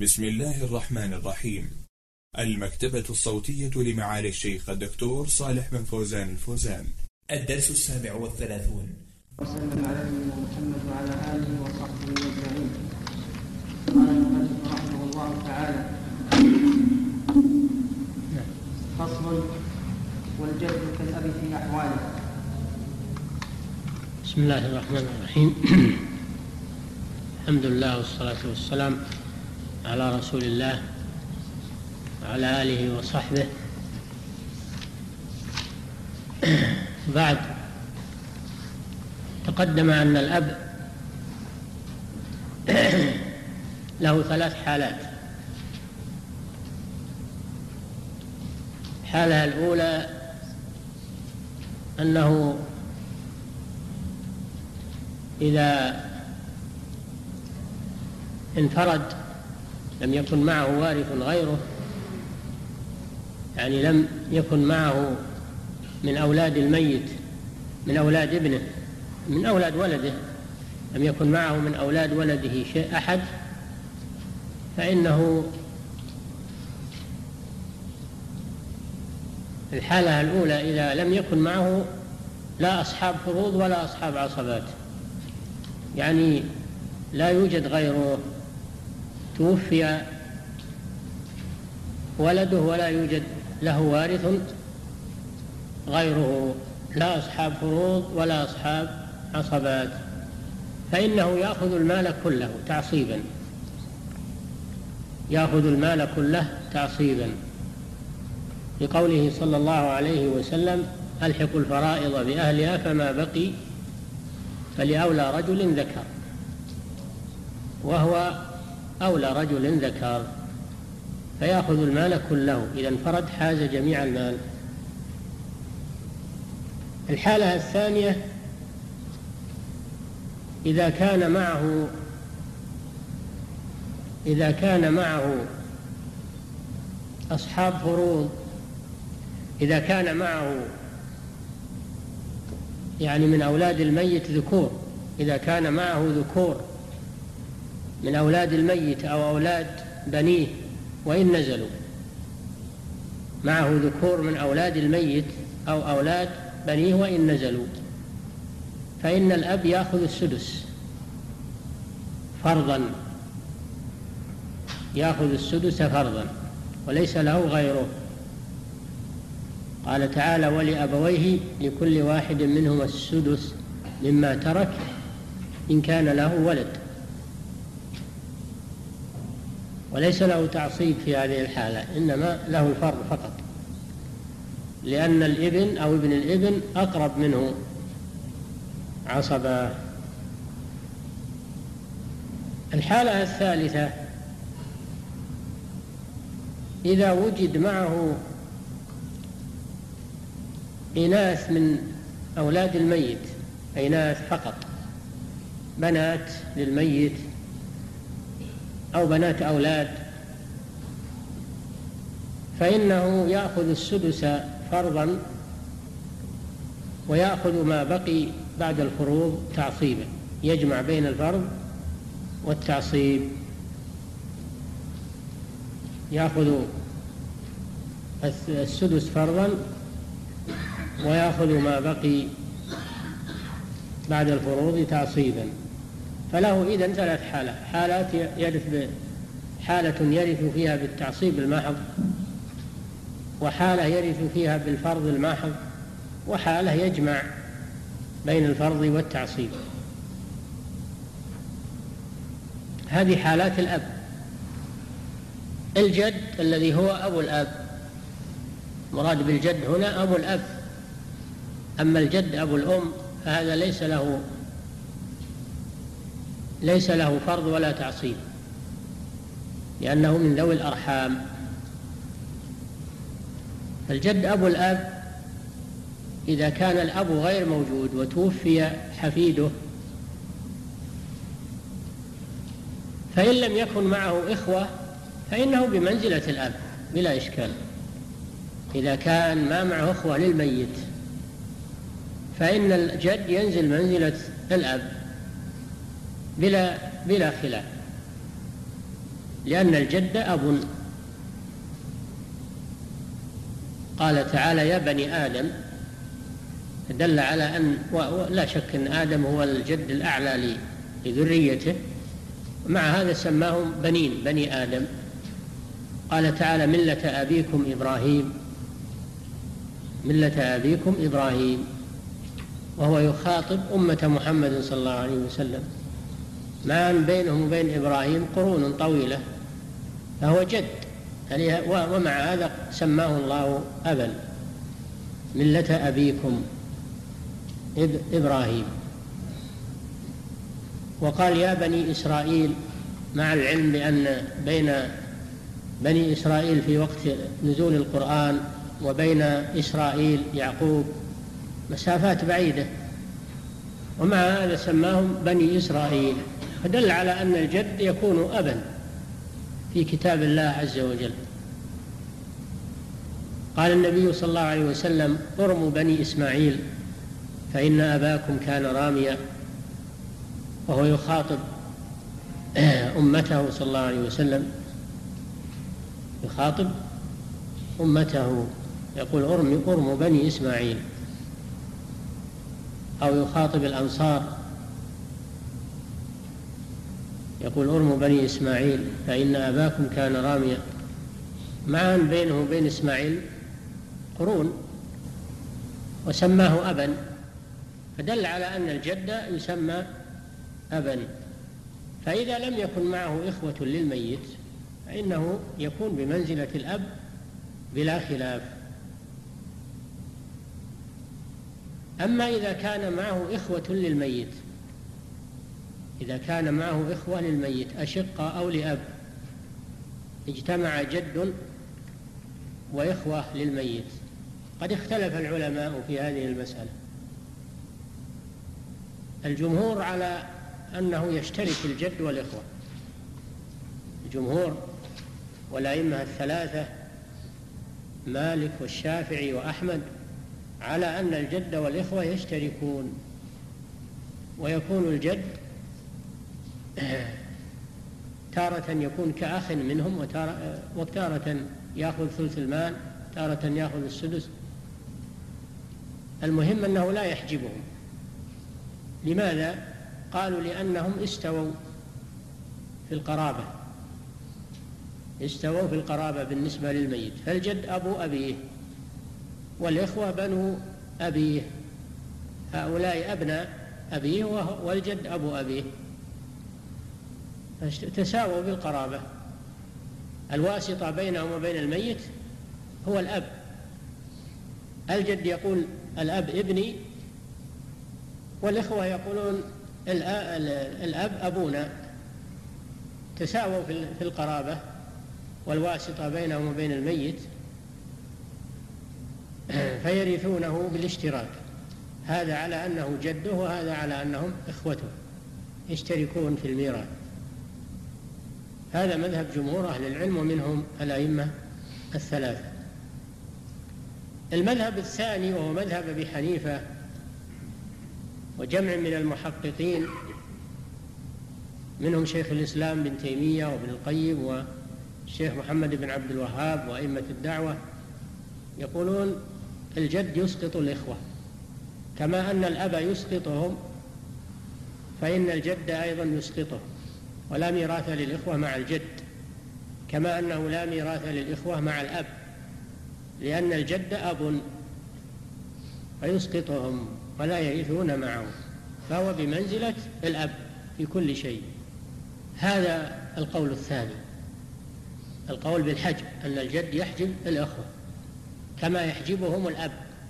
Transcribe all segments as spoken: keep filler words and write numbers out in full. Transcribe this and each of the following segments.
بسم الله الرحمن الرحيم. المكتبة الصوتية لمعالي الشيخ الدكتور صالح بن فوزان الفوزان. الدرس السابع والثلاثون. وسلم على نبينا محمد وعلى آله وصحبه أجمعين. قال المؤلف رحمه الله تعالى: فصل: والجد كالأب في أحواله. بسم الله الرحمن الرحيم. الحمد لله والصلاة والسلام على رسول الله وعلى آله وصحبه. بعد، تقدم أن الأب له ثلاث حالات. الحالة الأولى أنه إذا انفرد لم يكن معه وارث غيره، يعني لم يكن معه من أولاد الميت، من أولاد ابنه، من أولاد ولده، لم يكن معه من أولاد ولده شيء أحد، فإنه الحالة الأولى إذا لم يكن معه لا أصحاب فروض ولا أصحاب عصبات، يعني لا يوجد غيره، توفي ولده ولا يوجد له وارث غيره، لا أصحاب فروض ولا أصحاب عصبات، فإنه يأخذ المال كله تعصيبا، يأخذ المال كله تعصيبا، لقوله صلى الله عليه وسلم: ألحقوا الفرائض بأهلها فما بقي فلأولى رجل ذكر، وهو أولى رجل ذكر، فيأخذ المال كله، إذا انفرد حاز جميع المال. الحالة الثانية إذا كان معه إذا كان معه أصحاب فروض، إذا كان معه يعني من أولاد الميت ذكور، إذا كان معه ذكور من أولاد الميت أو أولاد بنيه وإن نزلوا، معه ذكور من أولاد الميت أو أولاد بنيه وإن نزلوا، فإن الأب يأخذ السدس فرضا، يأخذ السدس فرضا وليس له غيره. قال تعالى: ولأبويه لكل واحد منهما السدس مما ترك إن كان له ولد، وليس له تعصيب في هذه الحالة، إنما له الفرض فقط، لأن الابن أو ابن الابن أقرب منه عصبة. الحالة الثالثة إذا وجد معه إناث من أولاد الميت، إناث فقط، بنات للميت أو بنات أولاد، فإنه يأخذ السدس فرضا ويأخذ ما بقي بعد الفروض تعصيبا، يجمع بين الفرض والتعصيب، يأخذ السدس فرضا ويأخذ ما بقي بعد الفروض تعصيبا. فله إذن ثلاث حالات: حالات يرث حالة يرث فيها بالتعصيب المحض، وحالة يرث فيها بالفرض المحض، وحالة يجمع بين الفرض والتعصيب. هذه حالات الأب. الجد الذي هو أبو الأب، مراد بالجد هنا أبو الأب، أما الجد أبو الأم فهذا ليس له ليس له فرض ولا تعصيب، لأنه من ذوي الأرحام. الجد أبو الأب إذا كان الأب غير موجود وتوفي حفيده، فإن لم يكن معه إخوة فإنه بمنزلة الأب بلا إشكال. إذا كان ما معه إخوة للميت فإن الجد ينزل منزلة الأب بلا بلا خلاف. لأن الجد أب. قال تعالى يا بني آدم، دل على أن لا شك أن آدم هو الجد الأعلى لذريته، مع هذا سماهم بنين، بني آدم. قال تعالى ملة أبيكم إبراهيم، ملة أبيكم إبراهيم، وهو يخاطب أمة محمد صلى الله عليه وسلم، مع أن بينهم وبين إبراهيم قرون طويلة، فهو جد، ومع هذا سماه الله أبا، ملة أبيكم إبراهيم. وقال يا بني إسرائيل، مع العلم بأن بين بني إسرائيل في وقت نزول القرآن وبين إسرائيل يعقوب مسافات بعيدة، ومع هذا سماهم بني إسرائيل، فدل على أن الجد يكون أبا في كتاب الله عز وجل. قال النبي صلى الله عليه وسلم ارموا بني إسماعيل فإن أباكم كان راميا، وهو يخاطب أمته صلى الله عليه وسلم، يخاطب أمته يقول ارموا بني إسماعيل، أو يخاطب الأنصار يقول ارموا بني إسماعيل فإن أباكم كان راميا، مع أن بينه وبين إسماعيل قرون، وسماه أبا، فدل على أن الجد يسمى أبا. فإذا لم يكن معه إخوة للميت فإنه يكون بمنزلة الأب بلا خلاف. أما إذا كان معه إخوة للميت، إذا كان معه إخوة للميت أشقة أو لأب، اجتمع جد وإخوة للميت، قد اختلف العلماء في هذه المسألة. الجمهور على أنه يشترك الجد والإخوة، الجمهور والأئمة الثلاثة مالك والشافعي وأحمد على أن الجد والإخوة يشتركون، ويكون الجد تارة يكون كأخ منهم، وتارة يأخذ ثلث المال، تارة يأخذ السدس. المهم أنه لا يحجبهم. لماذا؟ قالوا لأنهم استووا في القرابة، استووا في القرابة بالنسبة للميت، فالجد أبو أبيه والإخوة بنو أبيه، هؤلاء أبناء أبيه والجد أبو أبيه، تساووا بالقرابة. الواسطة بينهم وبين الميت هو الأب، الجد يقول الأب ابني، والإخوة يقولون الأب أبونا، تساووا في القرابة، والواسطة بينهم وبين الميت، فيرثونه بالاشتراك، هذا على أنه جده وهذا على أنهم إخوته، يشتركون في الميراث. هذا مذهب جمهور أهل العلم ومنهم الأئمة الثلاثة. المذهب الثاني وهو مذهب أبي حنيفة وجمع من المحققين، منهم شيخ الإسلام بن تيمية وابن القيم والشيخ محمد بن عبد الوهاب وأئمة الدعوة، يقولون الجد يسقط الإخوة، كما أن الأب يسقطهم فإن الجد أيضا يسقطه، ولا ميراث للإخوة مع الجد، كما أنه لا ميراث للإخوة مع الأب، لأن الجد أب فيسقطهم ولا يرثون معه، فهو بمنزلة الأب في كل شيء. هذا القول الثاني، القول بالحجب، أن الجد يحجب الأخوة كما يحجبهم الأب.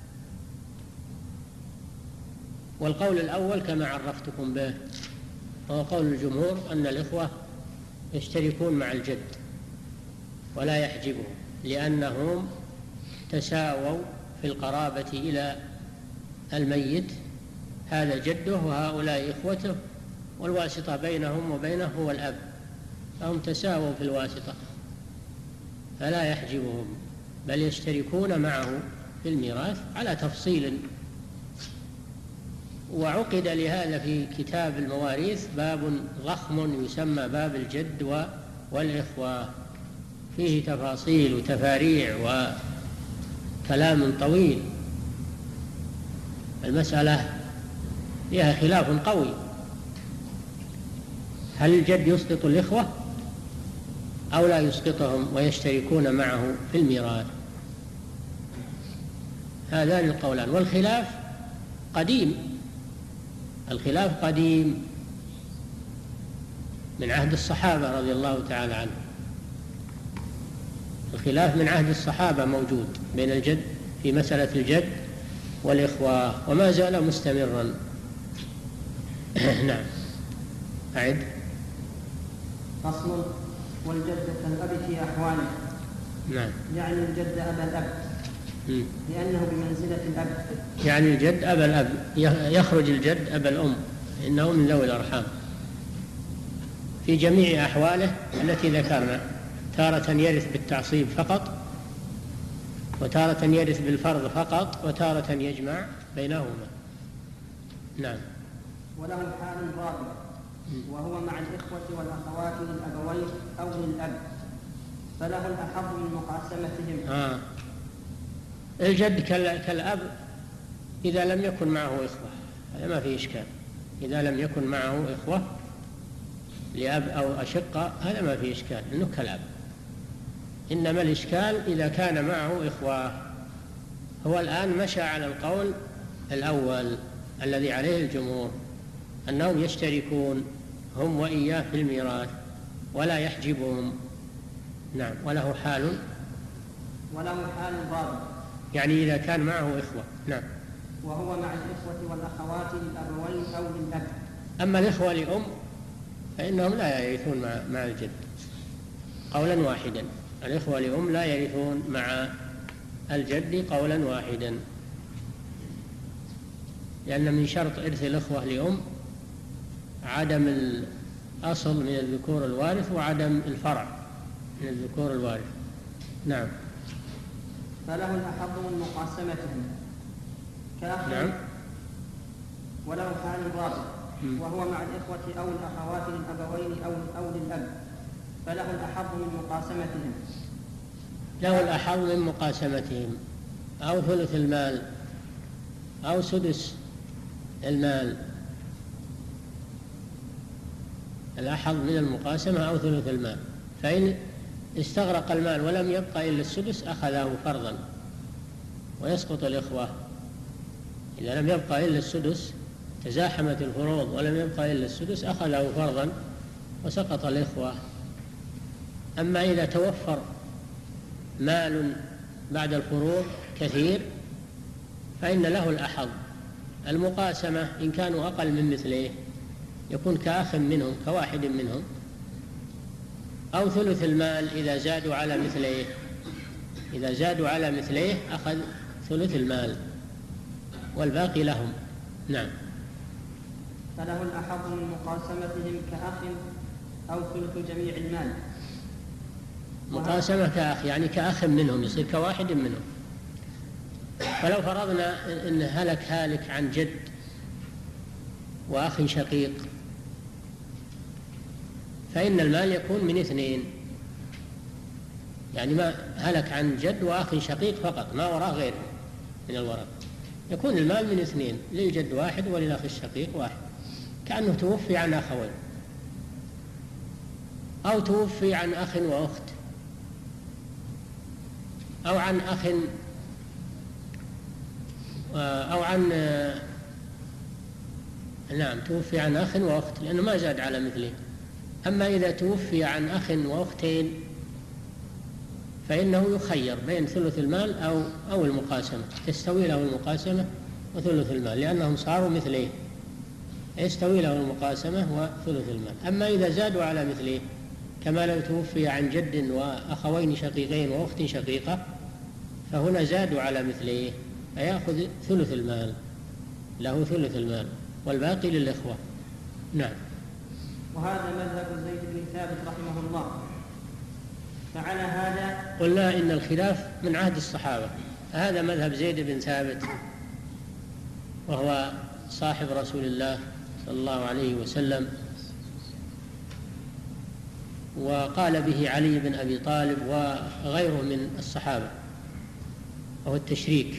والقول الأول كما عرفتكم به هو قول الجمهور، أن الإخوة يشتركون مع الجد ولا يحجبهم، لأنهم تساووا في القرابة إلى الميت، هذا جده وهؤلاء إخوته، والواسطة بينهم وبينه هو الأب، فهم تساووا في الواسطة فلا يحجبهم، بل يشتركون معه في الميراث على تفصيل. وعقد لهذا في كتاب المواريث باب ضخم يسمى باب الجد والإخوة فيه تفاصيل وتفاريع وكلام طويل، المسألة فيها خلاف قوي، هل الجد يسقط الإخوة أو لا يسقطهم ويشتركون معه في الميراث؟ هذان القولان، والخلاف قديم، الخلاف قديم من عهد الصحابة رضي الله تعالى عنهم، الخلاف من عهد الصحابة موجود بين الجد في مسألة الجد والإخوة وما زال مستمرا. نعم. أعد. فصل. والجد كالأب في أحواله. نعم. يعني الجد أبا الأب لأنه بمنزلة الأب. يعني الجد أبا الأب، يخرج الجد أبا الأم، إنه من ذوي الأرحام في جميع أحواله التي ذكرنا، تارة يرث بالتعصيب فقط، وتارة يرث بالفرض فقط، وتارة يجمع بينهما. نعم. وله حال رابع وهو مع الإخوة والأخوات للأبوين أو للأب، فله الأحظ من مقاسمتهم. آه. الجد كالأب إذا لم يكن معه إخوة، هذا ما فيه إشكال، إذا لم يكن معه إخوة لأب أو أشقة هذا ما فيه إشكال، إنه كالأب. إنما الإشكال إذا كان معه إخوة. هو الآن مشى على القول الأول الذي عليه الجمهور، أنهم يشتركون هم وإياه في الميراث ولا يحجبهم. نعم. وله حال وله حال رابع، يعني إذا كان معه إخوة. نعم. وهو مع الإخوة والأخوات للأبوين أو للأب. أما الإخوة لأم فإنهم لا يرثون مع, مع الجد قولا واحدا، الإخوة لأم لا يرثون مع الجد قولا واحدا، لأن من شرط إرث الإخوة لأم عدم الأصل من الذكور الوارث وعدم الفرع من الذكور الوارث. نعم. فله الأحظ من مقاسمتهم كأخ. نعم. وله حال رابع وهو مع الإخوة أو الأخوات للأبوين أو, أو للأب، فله الأحظ من مقاسمتهم. له الأحظ من مقاسمتهم أو ثلث المال أو سدس المال، الأحظ من المقاسمة أو ثلث المال، فإن استغرق المال ولم يبقى إلا السدس أخذه فرضا ويسقط الإخوة. إذا لم يبقى إلا السدس، تزاحمت الفروض ولم يبقى إلا السدس، أخذه فرضا وسقط الإخوة. أما إذا توفر مال بعد الفروض كثير فإن له الأحظ. المقاسمة إن كانوا أقل من مثله يكون كأخ منهم كواحد منهم، أو ثلث المال إذا زادوا على مثله، إذا زادوا على مثله أخذ ثلث المال والباقي لهم. نعم. فله الأحظ من مقاسمتهم كأخ أو ثلث جميع المال. مقاسمة كأخ يعني كأخ منهم، يصير كواحد منهم. فلو فرضنا أن هلك هالك عن جد وأخ شقيق فإن المال يكون من اثنين، يعني ما هلك عن جد وأخ شقيق فقط ما وراء غيره من الورثة، يكون المال من اثنين، للجد واحد وللأخ الشقيق واحد، كأنه توفي عن أخوين أو توفي عن أخ وأخت أو عن أخ أو عن نعم توفي عن أخ وأخت لأنه ما زاد على مثله. أما إذا توفي عن أخ وأختين فإنه يخير بين ثلث المال أو أو المقاسمة، تستوي له المقاسمة وثلث المال لأنهم صاروا مثليه، يستوي له المقاسمة وثلث المال. أما إذا زادوا على مثله كما لو توفي عن جد وأخوين شقيقين وأخت شقيقة فهنا زادوا على مثله فيأخذ ثلث المال، له ثلث المال والباقي للإخوة. نعم. وهذا مذهب زيد بن ثابت رحمه الله. فعلى هذا قلنا إن الخلاف من عهد الصحابة، هذا مذهب زيد بن ثابت وهو صاحب رسول الله صلى الله عليه وسلم، وقال به علي بن أبي طالب وغيره من الصحابة، وهو التشريك.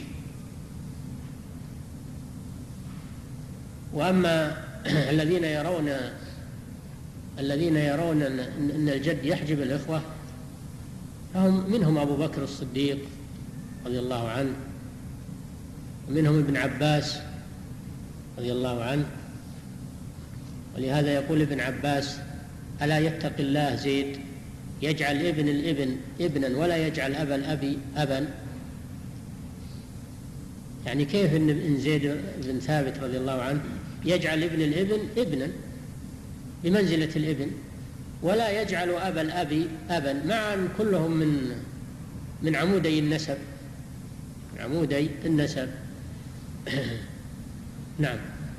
وأما الذين يرون الذين يرون أن الجد يحجب الإخوة فهم منهم أبو بكر الصديق رضي الله عنه، ومنهم ابن عباس رضي الله عنه. ولهذا يقول ابن عباس: ألا يتقي الله زيد يجعل ابن الابن ابنا ولا يجعل أبا الأب أبا؟ يعني كيف إن زيد بن ثابت رضي الله عنه يجعل ابن الابن ابنا بمنزلة الابن، ولا يجعل أبا الأب أبا، مع أن كلهم من من عمودي النسب من عمودي النسب. نعم.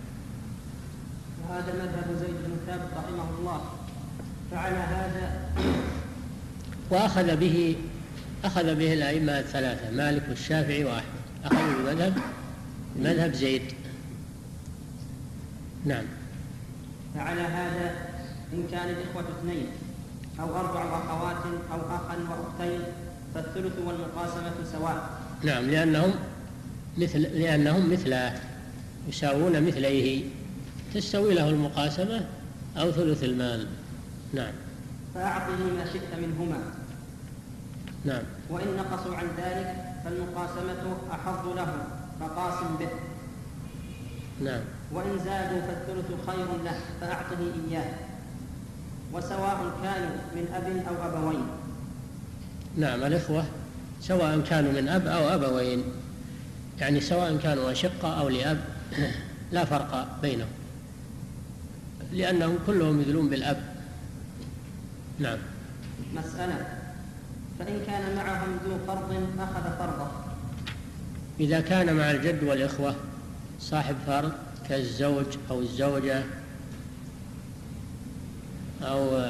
وهذا مذهب زيد بن ثابت رحمه الله. فعلى هذا وأخذ به أخذ به الأئمة الثلاثة مالك والشافعي وأحمد، أخذوا بمذهب مذهب زيد. نعم. فعلى هذا إن كان الإخوة اثنين أو أربع أخوات أو أخا وأختين فالثلث والمقاسمة سواء. نعم، لأنهم مثل لأنهم مثله يساوون مثليه، تستوي له المقاسمة أو ثلث المال. نعم. فأعطه ما شئت منهما. نعم. وإن نقصوا عن ذلك فالمقاسمة أحظ لهم فقاسم به. نعم. وإن زادوا فالثلث خير له فأعطه إياه، وسواء كانوا من أب أو أبوين. نعم، الإخوة سواء كانوا من أب أو أبوين، يعني سواء كانوا أشقة أو لأب لا فرق بينهم، لأنهم كلهم يدلون بالأب. نعم. مسألة: فإن كان معهم ذو فرض أخذ فرضه. إذا كان مع الجد والإخوة صاحب فرض كالزوج أو الزوجة أو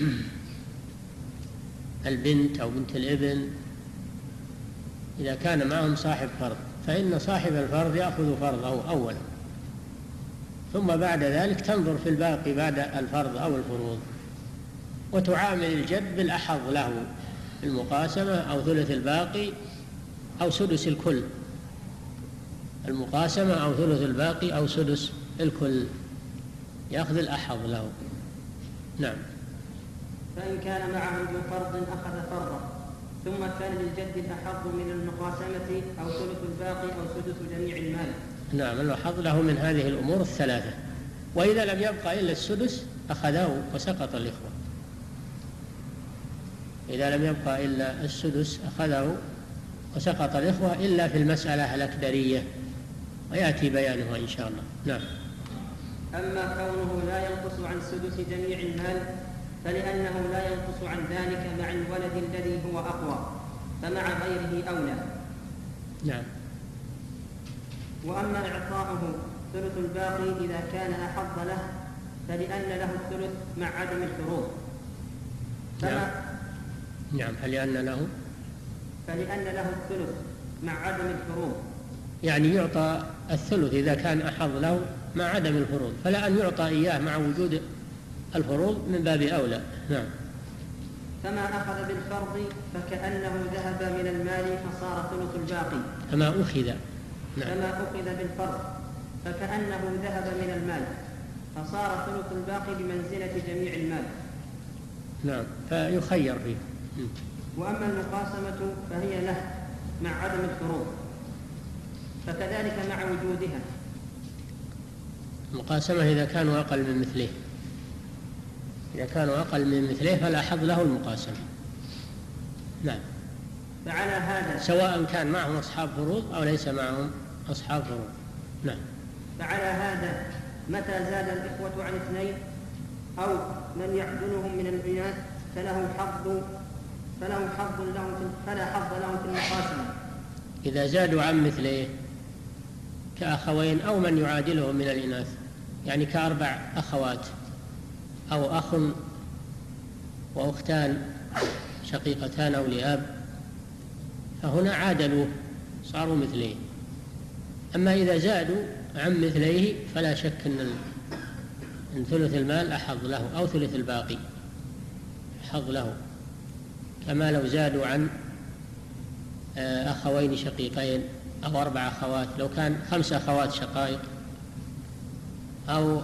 البنت أو بنت الابن، إذا كان معهم صاحب فرض فإن صاحب الفرض يأخذ فرضه أولا، ثم بعد ذلك تنظر في الباقي بعد الفرض أو الفروض، وتعامل الجد بالأحظ له المقاسمة أو ثلث الباقي أو سدس الكل. المقاسمة أو ثلث الباقي أو سدس الكل، يأخذ الأحظ له. نعم. فإن كان معهم ذو فرض أخذ فرضه، ثم كان للجد الأحظ من المقاسمة أو ثلث الباقي أو سدس جميع المال. نعم، الأحظ له من هذه الأمور الثلاثة. وإذا لم يبقى إلا السدس أخذه وسقط الإخوة. إذا لم يبقى إلا السدس أخذه وسقط الإخوة، إلا في المسألة الأكدرية، ويأتي بيانها إن شاء الله. نعم. أما كونه لا ينقص عن سدس جميع المال فلأنه لا ينقص عن ذلك مع الولد الذي هو أقوى، فمع غيره أولى. نعم. وأما إعطاؤه ثلث الباقي إذا كان أحظ له فلأن له الثلث مع عدم الفروض. نعم. نعم. فلأن له فلأن له الثلث مع عدم الفروض، يعني يعطى الثلث إذا كان أحظ له مع عدم الفروض، فلا أن يعطى إياه مع وجود الفروض من باب أولى. نعم. فما أخذ بالفرض فكأنه ذهب من المال فصار ثلث الباقي. فما أخذ نعم. فما أخذ بالفرض فكأنه ذهب من المال فصار ثلث الباقي بمنزلة جميع المال. نعم، فيخير فيه. وأما المقاسمة فهي له مع عدم الفروض، فكذلك مع وجودها. المقاسمة إذا كانوا أقل من مثله إذا كانوا أقل من مثله فلا حظ له المقاسمة. نعم. فعلى هذا سواء كان معهم أصحاب فروض أو ليس معهم أصحاب فروض. نعم. فعلى هذا متى زاد الإخوة عن اثنين أو من يعدلهم من الإناث فله حظ فله حظ له فلا حظ له في المقاسمة. إذا زادوا عن مثله كأخوين أو من يعادلهم من الإناث، يعني كأربع أخوات أو أخ وأختان شقيقتان أو لأب، فهنا عادلوه صاروا مثليه. أما إذا زادوا عن مثليه فلا شك أن ثلث المال أحظ له أو ثلث الباقي الحظ له، كما لو زادوا عن أخوين شقيقين أو أربع أخوات، لو كان خمس أخوات شقائق أو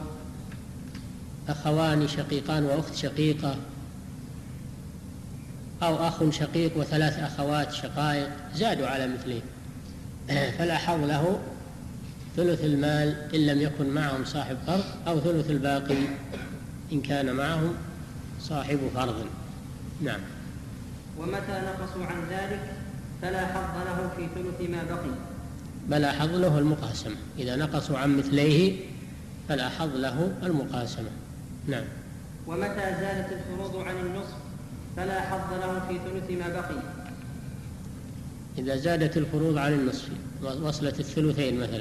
أخوان شقيقان وأخت شقيقة أو أخ شقيق وثلاث أخوات شقائق زادوا على مثله، فلا حظ له ثلث المال إن لم يكن معهم صاحب فرض، أو ثلث الباقي إن كان معهم صاحب فرض. نعم. ومتى نقصوا عن ذلك فلا حظ له في ثلث ما بقي. بلا حظ له المقاسمة، إذا نقصوا عن مثليه فلا حظ له المقاسمة. نعم. ومتى زالت الفروض عن النصف فلا حظ له في ثلث ما بقي. إذا زادت الفروض عن النصف وصلت الثلثين مثلا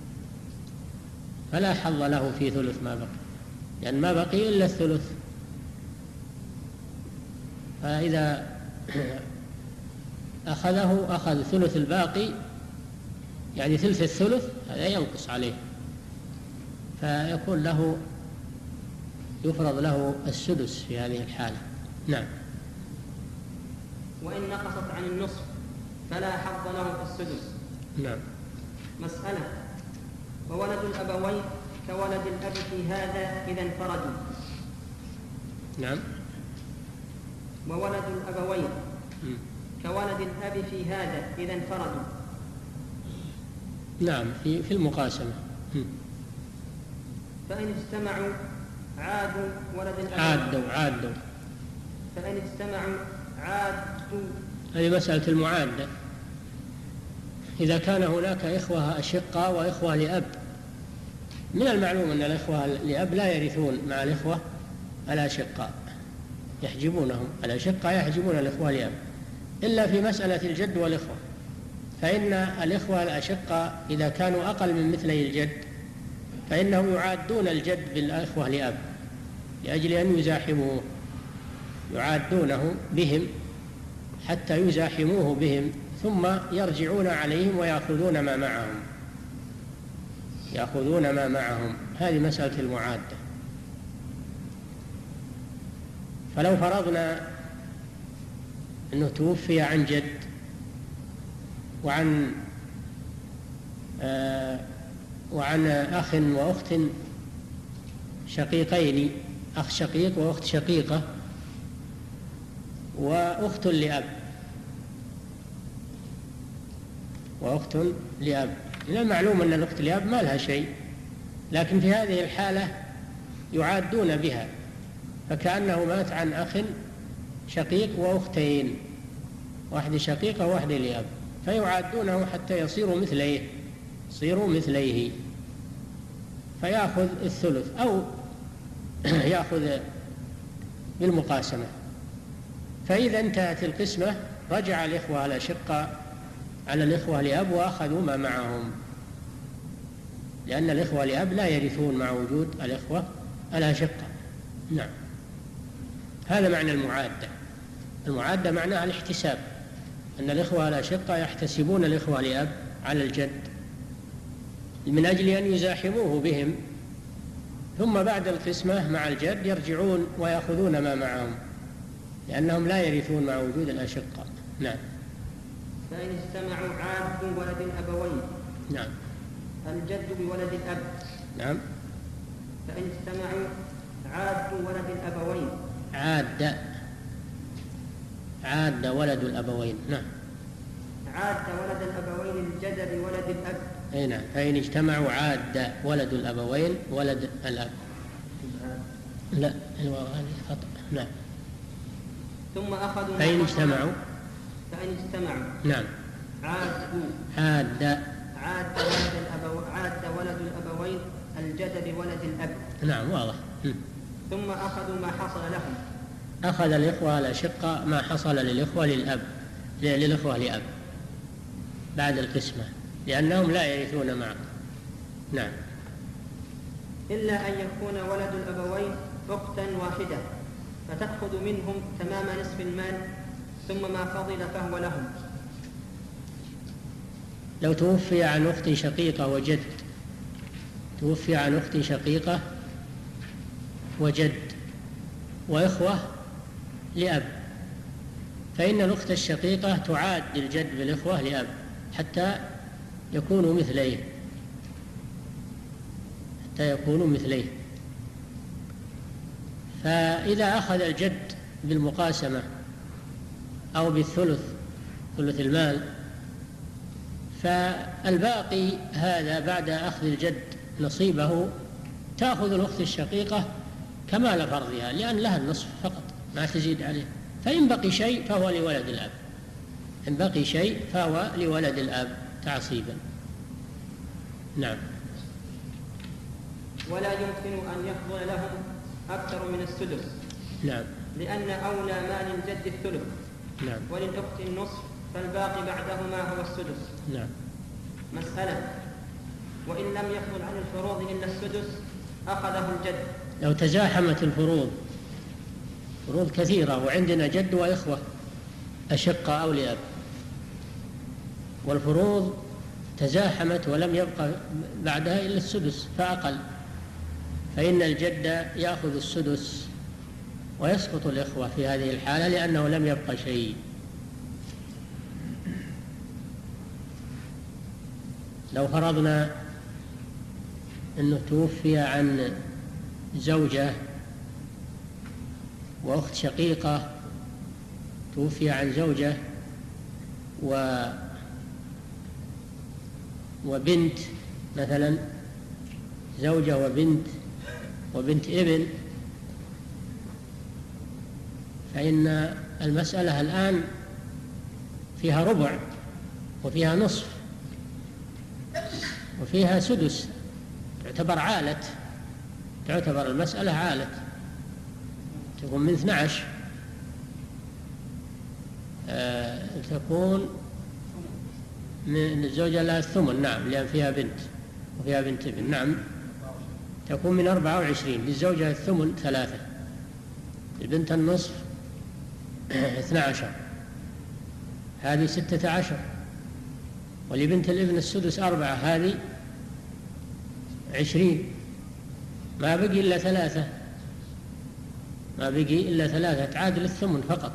فلا حظ له في ثلث ما بقي، لأن ما بقي إلا الثلث، فإذا أخذه أخذ ثلث الباقي يعني ثلث الثلث، هذا ينقص عليه، فيكون له يفرض له السدس في هذه الحالة. نعم. وإن نقصت عن النصف فلا حظ له في السدس. نعم. مسألة: وولد الأبوين كولد الأب في هذا إذا انفردوا. نعم. وولد الأبوين م. كولد الأب في هذا إذا انفردوا. نعم، في في المقاسمة. م. فإن اجتمعوا عادوا ولد الأبوين. عادوا عادوا فإن اجتمعوا عادوا. هذه مسألة المعادة. إذا كان هناك إخوة أشقة وإخوة لأب، من المعلوم أن الإخوة لأب لا يرثون مع الإخوة الأشقاء، يحجبونهم، الأشقاء يحجبون الإخوة لأب، إلا في مسألة الجد والإخوة، فإن الإخوة الأشقاء إذا كانوا أقل من مثلي الجد فإنهم يعادون الجد بالإخوة لأب لأجل أن يزاحموه، يعادونه بهم حتى يزاحموه بهم، ثم يرجعون عليهم ويأخذون ما معهم يأخذون ما معهم هذه مسألة المعادة. فلو فرضنا أنه توفي عن جد وعن آه وعن أخ وأخت شقيقين، أخ شقيق وأخت شقيقة وأخت لأب وأخت لأب، من المعلوم أن الأخت لأب ما لها شيء، لكن في هذه الحالة يعادون بها، فكأنه مات عن أخ شقيق وأختين، واحد شقيقة وواحد لأب، فيعادونه حتى يصيروا مثليه يصيروا مثليه فيأخذ الثلث أو يأخذ بالمقاسمة. فإذا انتهت القسمة رجع الإخوة الأشقاء على الإخوة لأب وأخذوا ما معهم، لأن الإخوة لأب لا يرثون مع وجود الإخوة الأشقاء. نعم. هذا معنى المعادة. المعادة معناها الاحتساب، أن الإخوة الأشقاء يحتسبون الإخوة لأب على الجد من أجل أن يزاحموه بهم، ثم بعد القسمة مع الجد يرجعون ويأخذون ما معهم، لأنهم لا يرثون مع وجود الأشقاء. نعم. فإن اجتمعوا عاد ولد الأبوين. نعم. الجد بولد الأب. نعم. فإن اجتمعوا عاد ولد الأبوين. عاد عاد ولد الأبوين. نعم. عاد ولد الأبوين الجد بولد الأب. أي نعم. فإن اجتمعوا عاد ولد الأبوين ولد الأب. لا الواو هذه خطأ. نعم. ثم أخذوا فإن اجتمعوا فإن اجتمعوا نعم عادوا عاد عاد ولد الأبو عاد ولد الأبوين الجد بولد الأب. نعم واضح. ثم أخذوا ما حصل لهم. أخذ الإخوة الأشقاء ما حصل للإخوة للأب للإخوة لأب بعد القسمة، لأنهم لا يرثون معه. نعم. إلا أن يكون ولد الأبوين أختا واحدة فتأخذ منهم تمام نصف المال، ثم ما فضل فهو لهم. لو توفي عن أخت شقيقة وجد توفي عن أخت شقيقة وجد وإخوة لأب، فإن الأخت الشقيقة تعاد الجد بالإخوة لأب حتى يكونوا مثليه حتى يكونوا مثليه فإذا أخذ الجد بالمقاسمة أو بالثلث ثلث المال، فالباقي هذا بعد أخذ الجد نصيبه تأخذ الأخت الشقيقة كمال فرضها، لأن لها النصف فقط ما تزيد عليه. فإن بقي شيء فهو لولد الأب، إن بقي شيء فهو لولد الأب تعصيبا. نعم. ولا يمكن أن يفضل لهم أكثر من السدس. نعم. لأن أولى مال الجد الثلث. نعم. وللأخت النصف، فالباقي بعدهما هو السدس. نعم. مسألة: وإن لم يفضل عن الفروض إلا السدس أخذه الجد. لو تزاحمت الفروض، فروض كثيرة وعندنا جد وإخوة أشقة أو لأب، والفروض تزاحمت ولم يبقى بعدها إلا السدس فأقل، فإن الجد يأخذ السدس ويسقط الإخوة في هذه الحالة لأنه لم يبقى شيء. لو فرضنا أنه توفي عن زوجة وأخت شقيقة، توفي عن زوجة و وبنت مثلا، زوجة وبنت وبنت ابن، فإن المسألة الآن فيها ربع وفيها نصف وفيها سدس، تعتبر عالة، تعتبر المسألة عالة، تكون من اثني عشر آه تكون من الزوجة لها الثمن. نعم، لأن فيها بنت وفيها بنت ابن. نعم، تكون من أربعة وعشرين، للزوجة الثمن ثلاثة، البنت النصف اثنى عشر، هذه ستة عشر، ولبنت الابن السدس أربعة، هذه عشرين، ما بقي إلا ثلاثة، ما بقي إلا ثلاثة تعادل الثمن فقط،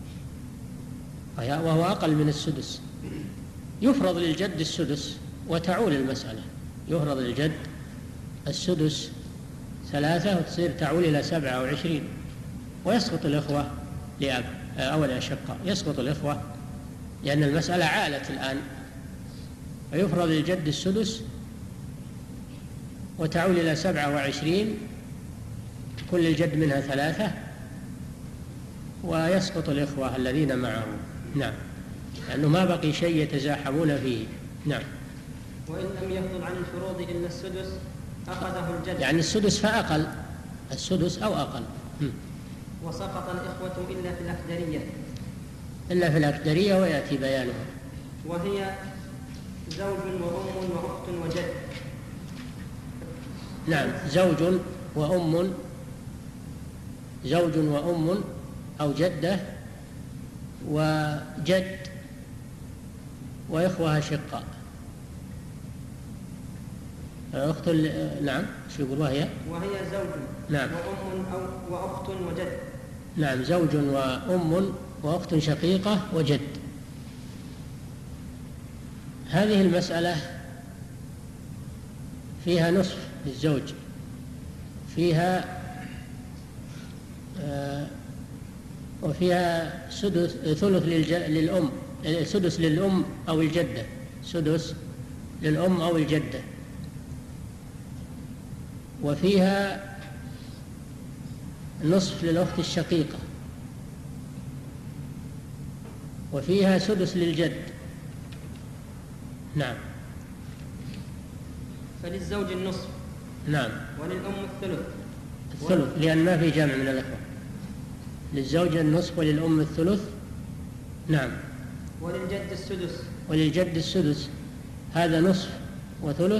وهو أقل من السدس. يفرض للجد السدس وتعول المسألة، يفرض للجد السدس ثلاثة وتصير تعول إلى سبعة وعشرين، ويسقط الإخوة لأب أو الأشقاء، يسقط الإخوة لأن المسألة عالت الآن، فيفرض للجد السدس وتعول إلى سبعة وعشرين، كل الجد منها ثلاثة، ويسقط الإخوة الذين معه. نعم، لأنه ما بقي شيء يتزاحمون فيه. نعم. وإن لم يفضل عن الفروض إلا السدس أخذه الجد، يعني السدس فأقل، السدس أو أقل. وسقط الإخوة إلا في الأكدرية، إلا في الأكدرية ويأتي بيانها، وهي زوج وأم وأخت وجد. نعم، زوج وأم، زوج وأم أو جدة وجد وإخوة أشقاء. أخت نعم، شو يقول؟ وهي وهي زوج نعم وأم أو وأخت وجد. نعم، زوج وأم وأخت شقيقة وجد. هذه المسألة فيها نصف للزوج، فيها آه وفيها سدس ثلث للأم، سدس للأم أو الجدة، سدس للأم أو الجدة، وفيها نصف للأخت الشقيقة، وفيها سدس للجد. نعم. فللزوج النصف. نعم. وللأم الثلث. الثلث لأن ما في جمع من الأخوة. للزوج النصف وللأم الثلث. نعم. وللجد السدس. وللجد السدس، هذا نصف وثلث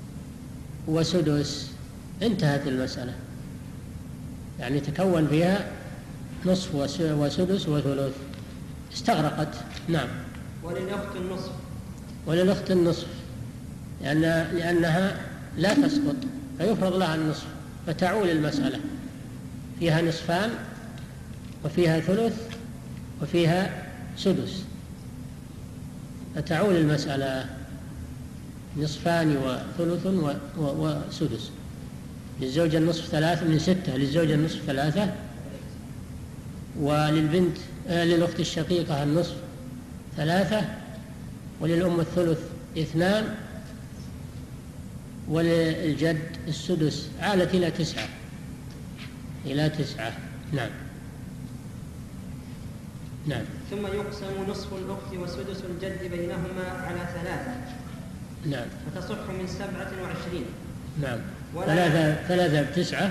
وسدس، انتهت المسألة، يعني تكون فيها نصف وسدس وثلث، استغرقت. نعم. وللأخت النصف. وللأخت النصف لأن لأنها لا تسقط، فيفرض لها النصف، فتعول المسألة، فيها نصفان وفيها ثلث وفيها سدس، فتعول المسألة نصفان وثلث وسدس. للزوجة النصف ثلاثة من ستة، للزوجة النصف ثلاثة، وللبنت آه للأخت الشقيقة النصف ثلاثة، وللأم الثلث اثنان، وللجد السدس. عالت إلى تسعة إلى تسعة. نعم نعم. ثم يقسم نصف الأخت وسدس الجد بينهما على ثلاثة. نعم. فتصح من سبعة وعشرين. نعم. ثلاثة ثلاثة بتسعة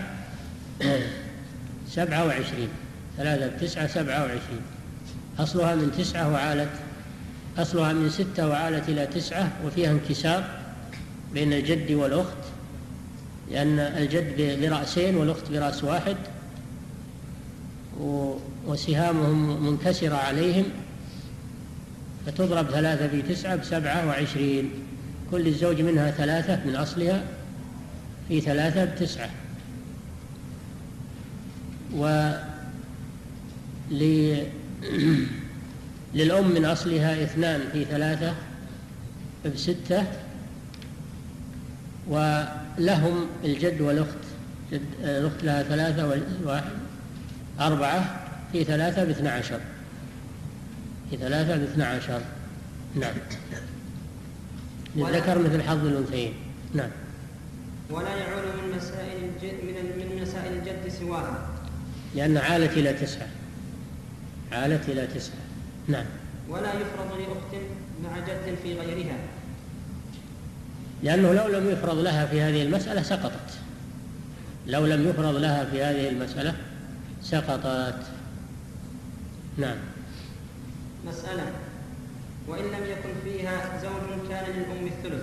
سبعة وعشرين. ثلاثة بتسعة سبعة وعشرين. أصلها من تسعة وعالت أصلها من ستة وعالت إلى تسعة، وفيها انكسار بين الجد والأخت، لأن الجد برأسين والأخت برأس واحد، وسهامهم منكسرة عليهم، فتضرب ثلاثة في تسعة بسبعة وعشرين. كل الزوج منها ثلاثة من أصلها في ثلاثة بتسعة. وللأم من أصلها اثنان في ثلاثة بستة، ولهم الجد والأخت، الأخت لها ثلاثة والواحد أربعة في ثلاثة باثنى عشر في ثلاثة باثنى عشر. نعم. للذكر مثل حظ الأنثيين. نعم. ولا يعول من مسائل الجد من من مسائل الجد سواها، لأن عالت إلى تسعة عالت إلى تسعة. نعم. ولا يفرض لأخت مع جد في غيرها، لأنه لو لم يفرض لها في هذه المسألة سقطت لو لم يفرض لها في هذه المسألة سقطت. نعم. مسألة: وإن لم يكن فيها زوج كان للأم الثلث.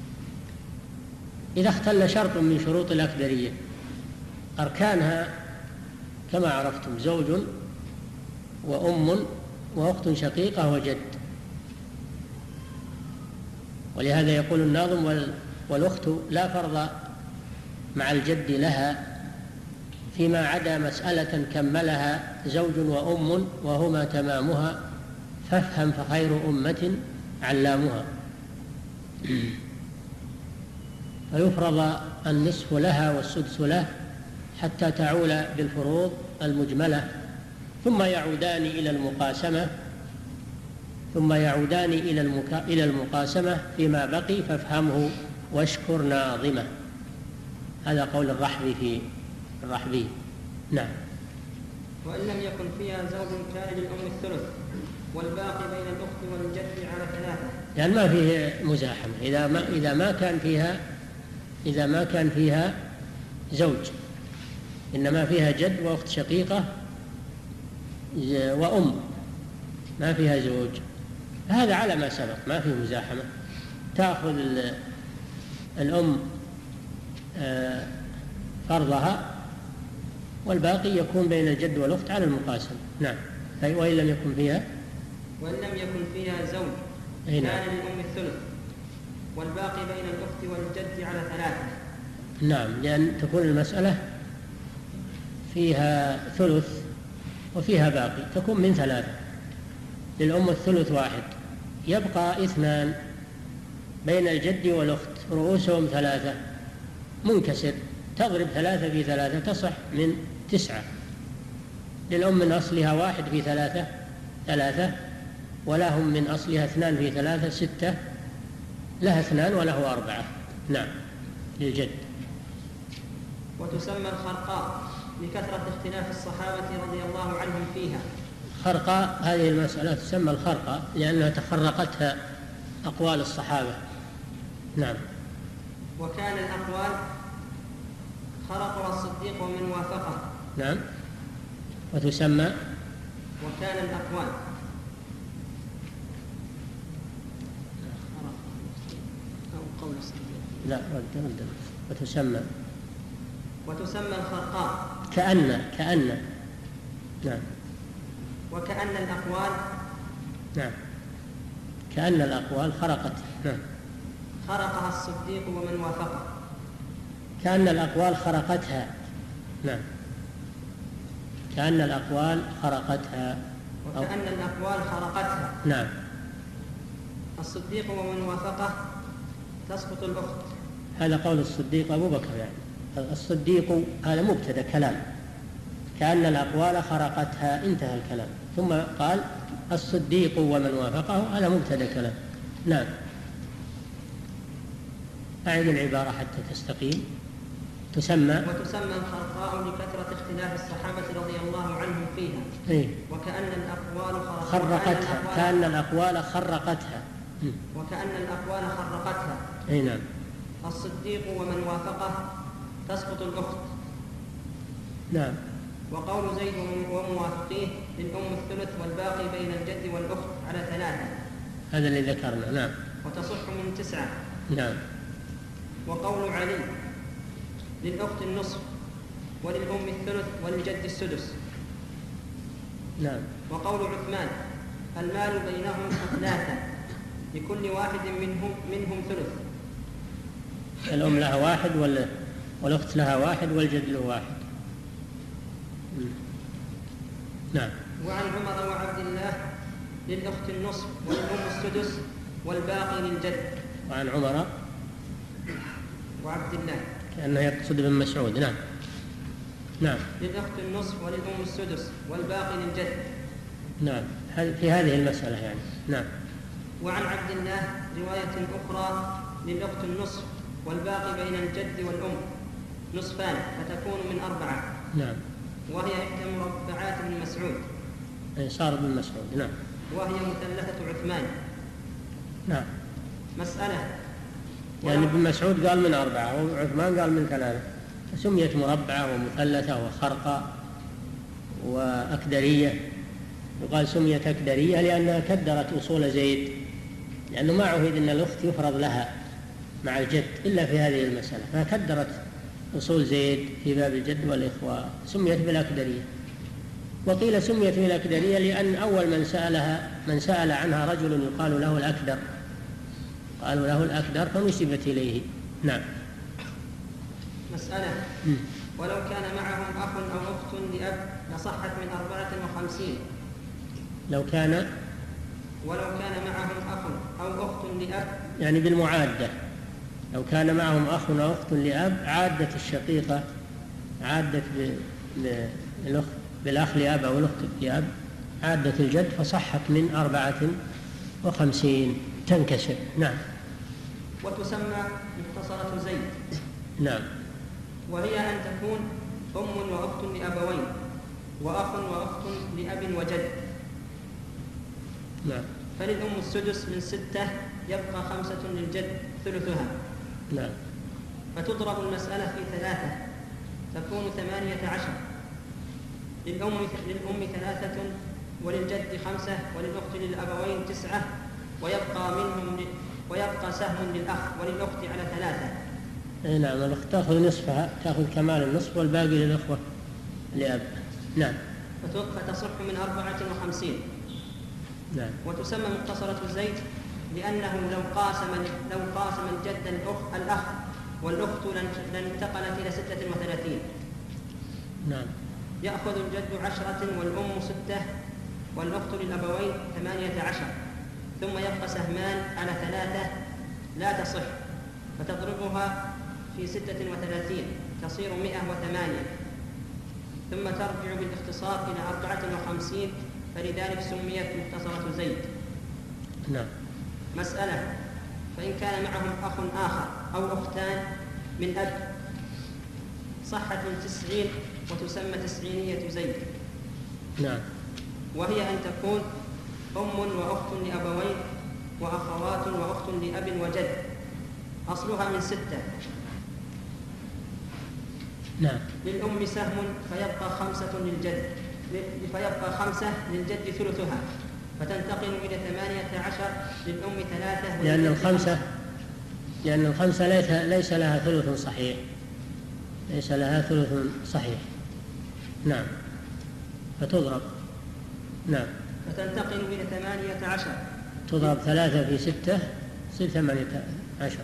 إذا اختل شرط من شروط الأكدرية، أركانها كما عرفتم زوج وأم وأخت شقيقة وجد، ولهذا يقول الناظم: والأخت لا فرض مع الجد لها فيما عدا مسألة كملها زوج وأم وهما تمامها، فافهم فخير أمة علامها. فيفرض النصف لها والسدس له حتى تعول بالفروض المجملة، ثم يعودان إلى المقاسمة ثم يعودان إلى المكا... إلى المقاسمة فيما بقي، فافهمه واشكر ناظمه. هذا قول الرحبي في الرحبي. نعم. وإن لم يكن فيها زوج كان للأم الثلث، والباقي بين الأخت والجد على ثلاثة. يعني ما فيه مزاحمة. إذا ما إذا ما كان فيها إذا ما كان فيها زوج، إنما فيها جد وأخت شقيقة وأم، ما فيها زوج، هذا على ما سبق، ما فيه مزاحمة. تأخذ الأم فرضها، والباقي يكون بين الجد والأخت على المقاسم. نعم. وإن لم يكن فيها وإن لم يكن فيها زوج كان للأم الثلث، والباقي بين الأخت والجد على ثلاثة. نعم، لأن تكون المسألة فيها ثلث وفيها باقي، تكون من ثلاثة. للأم الثلث واحد، يبقى اثنان بين الجد والأخت، رؤوسهم ثلاثة، منكسر، تضرب ثلاثة في ثلاثة تصح من تسعة. للأم من أصلها واحد في ثلاثة ثلاثة، ولهم من أصلها اثنان في ثلاثة ستة، لها اثنان وله أربعة. نعم. للجد. وتسمى الخرقاء لكثرة اختلاف الصحابة رضي الله عنهم فيها. خرقاء، هذه المسألة تسمى الخرقاء لأنها تفرقتها أقوال الصحابة. نعم. وكان الأقوال خرقها الصديق ومن وافقه. نعم. وتسمى وكان الأقوال أو قول الصديق. لا رد رد. وتسمى وتسمى الخرقاء كأن كأن نعم. وكأن الأقوال نعم. كأن الأقوال خرقت. نعم. خرقها الصديق ومن وافقه. كأن الأقوال خرقتها. نعم. كأن الأقوال خرقتها. وكأن الأقوال خرقتها. نعم. الصديق ومن وافقه تسقط الأخت. هذا قول الصديق أبو بكر، يعني الصديق هذا مبتدأ كلام، كأن الأقوال خرقتها، انتهى الكلام، ثم قال الصديق ومن وافقه، هذا مبتدأ كلام. نعم. أعد العبارة حتى تستقيم. تسمى وتسمى الخرقاء لكثرة اختلاف الصحابة رضي الله عنهم فيها. إيه؟ وكأن الأقوال خرقتها، كأن الأقوال خرقتها، وكأن الأقوال خرقتها. أي نعم. الصديق ومن وافقه تسقط الأخت. نعم. وقول زيد وموافقيه للأم الثلث والباقي بين الجد والأخت على ثلاثة، هذا اللي ذكرنا. نعم. وتصح من تسعة. نعم. وقول علي للأخت النصف وللأم الثلث وللجد السدس. نعم. وقول عثمان المال بينهم ثلاثة لكل واحد منهم منهم ثلث. الأم لها واحد والأخت لها واحد والجد له واحد. نعم. وعن عمر وعبد الله للأخت النصف وللأم السدس والباقي للجد. وعن عمر وعبد الله كأنه يقصد بن مسعود. نعم. نعم. للأخت النصف وللأم السدس والباقي للجد. نعم. في هذه المسألة يعني. نعم. وعن عبد الله رواية أخرى للأخت النصف والباقي بين الجد والأم نصفان فتكون من أربعة. نعم. وهي إحدى مربعات ابن مسعود. صار ابن مسعود. نعم. وهي مثلثة عثمان. نعم. مسألة يعني ابن مسعود قال من أربعة وعثمان قال من ثلاثة، سميت مربعة ومثلثة وخرقة وأكدرية. يقال سميت أكدرية لأنها كدرت أصول زيد، لأنه ما عهد أن الأخت يفرض لها مع الجد إلا في هذه المسألة، فكدرت أصول زيد في باب الجد والإخوة، سميت بالأكدرية. وقيل سميت بالأكدرية لأن أول من سألها من سأل عنها رجل يقال له الأكدر، قالوا له الأكدر فنسبت إليه. نعم. مسألة م. ولو كان معهم أخ أو أخت لأب لصحت من أربعة وخمسين. لو كان ولو كان معهم أخ أو أخت لأب يعني بالمعادة، لو كان معهم أخ أو أخت لأب عادت الشقيقة عادت بالأخ بالأخ لأب أو الأخت لأب عادت الجد فصحت من أربعة وخمسين تنكسر. نعم. وتسمى مختصرة زيد. نعم. وهي أن تكون أم وأخت لأبوين وأخ وأخت لأب وجد. نعم. فللأم السدس من ستة يبقى خمسة للجد ثلثها. نعم. فتضرب المسألة في ثلاثة تكون ثمانية عشر. للأم للأم ثلاثة وللجد خمسة وللأخت للأبوين تسعة ويبقى منهم ويبقى سهم للأخ وللأخت على ثلاثة. أي نعم. الأخت تأخذ نصفها، تأخذ كمال النصف والباقي للأخوة لأب. نعم. فتصح من أربعة وخمسين. نعم. وتسمى مختصرة زيد لأنه لو قاسم لو قاسم الجد الأخ الأخ والأخت لانتقلت إلى ستة وثلاثين. نعم. يأخذ الجد عشرة والأم ستة والأخت للأبوين ثمانية عشر، ثم يبقى سهمان على ثلاثة لا تصح فتضربها في ستة وثلاثين تصير مئة وثمانية، ثم ترجع بالاختصار إلى أربعة وخمسين، فلذلك سميت مختصرة زيد. نعم. مسألة فإن كان معهم أخ آخر أو أختان من أب صحت من تسعين وتسمى تسعينية زيد. نعم. وهي أن تكون أم وأخت لأبوين وأخوات وأخت لأب وجد، أصلها من ستة. نعم. للأم سهم فيبقى خمسة للجد فيبقى خمسة للجد ثلثها، فتنتقل إلى ثمانية عشر للأم ثلاثة. لأن الخمسة لأن الخمسة ليس ليس لها ثلث صحيح ليس لها ثلث صحيح. نعم. فتضرب. نعم. فتنتقل إلى ثمانية عشر. تضرب ثلاثة في ستة تصير ثمانية عشر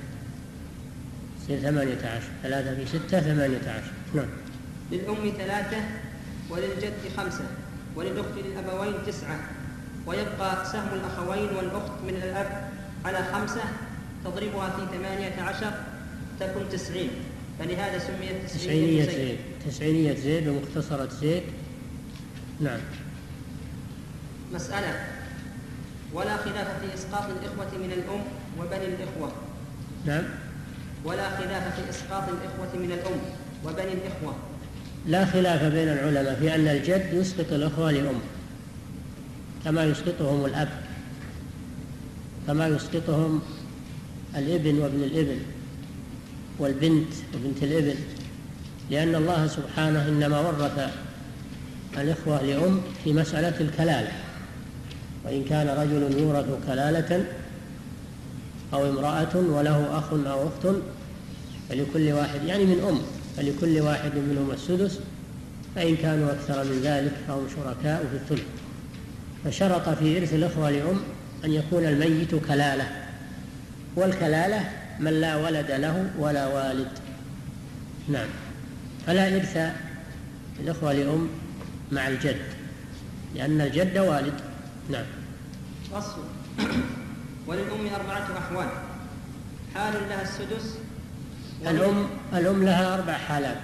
تصير ثمانية عشر ثلاثة في ستة ثمانية عشر. نعم. للأم ثلاثة وللجد خمسة، وللأخت للأبوين تسعة، ويبقى سهم الأخوين والأخت من الأب على خمسة تضربها في ثمانية عشر تكون تسعين، فلهذا سميت تسعينية زيد. تسعينية زيد ومختصرة زيد. نعم. مسألة: ولا خلاف في إسقاط الإخوة من الأم وبني الإخوة. نعم. ولا خلاف في إسقاط الإخوة من الأم وبني الإخوة. لا خلاف بين العلماء في أن الجد يسقط الأخوة لأم كما يسقطهم الأب، كما يسقطهم الابن وابن الابن والبنت وبنت الابن، لأن الله سبحانه إنما ورث الإخوة لأم في مسألة الكلالة، وإن كان رجل يورث كلالة أو امرأة وله أخ أو أخت فلكل واحد، يعني من أم، فلكل واحد منهم السدس، فإن كانوا أكثر من ذلك فهم شركاء في الثلث. فشرط في إرث الأخوة لأم أن يكون الميت كلالة، والكلالة من لا ولد له ولا والد. نعم. فلا إرث الأخوة لأم مع الجد، لأن الجد والد. نعم. فصل: وللأم أربعة أحوال: حال لها السدس. الأم الأم لها أربع حالات: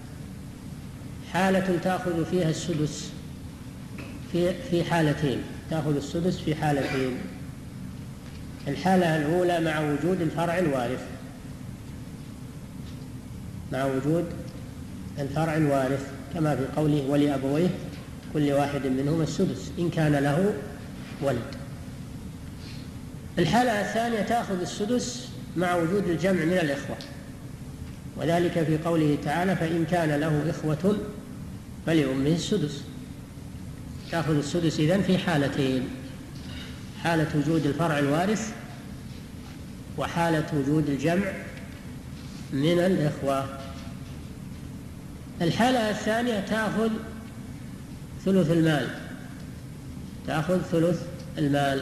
حالة تأخذ فيها السدس في في حالتين، تأخذ السدس في حالتين. الحالة الأولى مع وجود الفرع الوارث، مع وجود الفرع الوارث كما في قوله: ولأبويه كل واحد منهما السدس إن كان له ولد. الحالة الثانية تأخذ السدس مع وجود الجمع من الإخوة، وذلك في قوله تعالى: فإن كان له إخوة فلأمه السدس. تأخذ السدس إذن في حالتين: حالة وجود الفرع الوارث وحالة وجود الجمع من الإخوة. الحالة الثانية تأخذ ثلث المال، تأخذ ثلث المال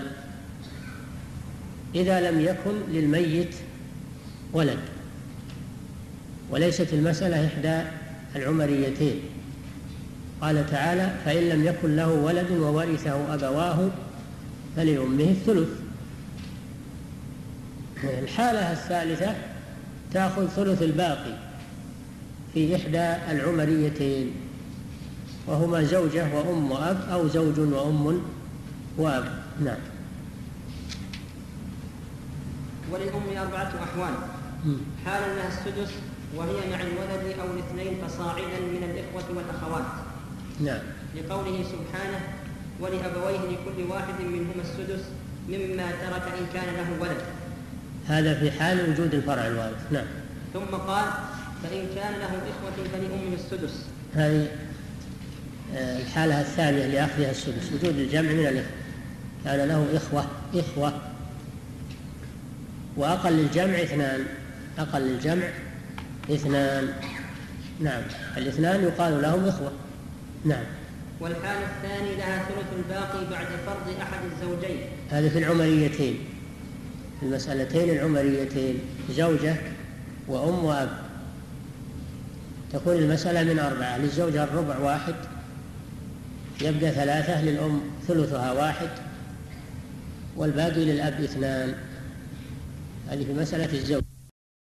إذا لم يكن للميت ولد، وليست المسألة إحدى العمريتين. قال تعالى: فإن لم يكن له ولد وورثه أبواه فلأمه الثلث. الحالة الثالثة تأخذ ثلث الباقي في إحدى العمريتين، وهما زوجة وأم وأب أو زوج وأم وأب. نعم. وللأم أربعة أحوال: حال لها السدس وهي مع الولد أو الاثنين فصاعدا من الإخوة والأخوات. نعم. لقوله سبحانه: ولأبويه لكل واحد منهما السدس مما ترك إن كان له ولد. هذا في حال وجود الفرع الوارث. نعم. ثم قال: فإن كان له إخوة فلأمه السدس. هذه الحالة الثانية لأخذها السدس، وجود الجمع من الإخوة. كان له إخوة إخوة وأقل الجمع اثنان، أقل الجمع اثنان. نعم. الاثنان يقال لهم إخوة. نعم. والحالة الثانية لها ثلث الباقي بعد فرض أحد الزوجين. هذا في العمريتين، في المسألتين العمريتين، زوجة وأم وأب. تكون المسألة من أربعة: للزوجة الربع واحد، يبقى ثلاثة، للأم ثلثها واحد، والباقي للأب اثنان. هذه في مسألة الزوج.